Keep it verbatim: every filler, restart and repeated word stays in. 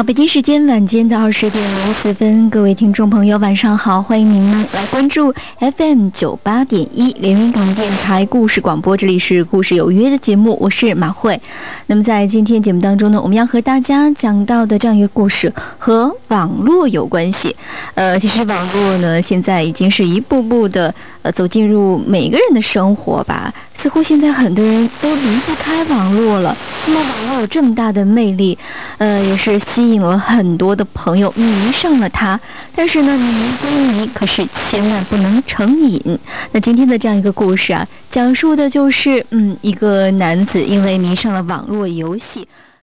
好，北京时间晚间的二十点零四分，各位听众朋友，晚上好，欢迎您们来关注 F M 九八点一连云港电台故事广播，这里是故事有约的节目，我是马慧。那么在今天节目当中呢，我们要和大家讲到的这样一个故事和网络有关系。呃，其实网络呢，现在已经是一步步的呃走进入每个人的生活吧。似乎现在很多人都离不开网络了。那么网络有这么大的魅力，呃，也是吸引了很多的朋友迷上了它。但是呢，迷归迷，可是千万不能成瘾。那今天的这样一个故事啊，讲述的就是嗯，一个男子因为迷上了网络游戏。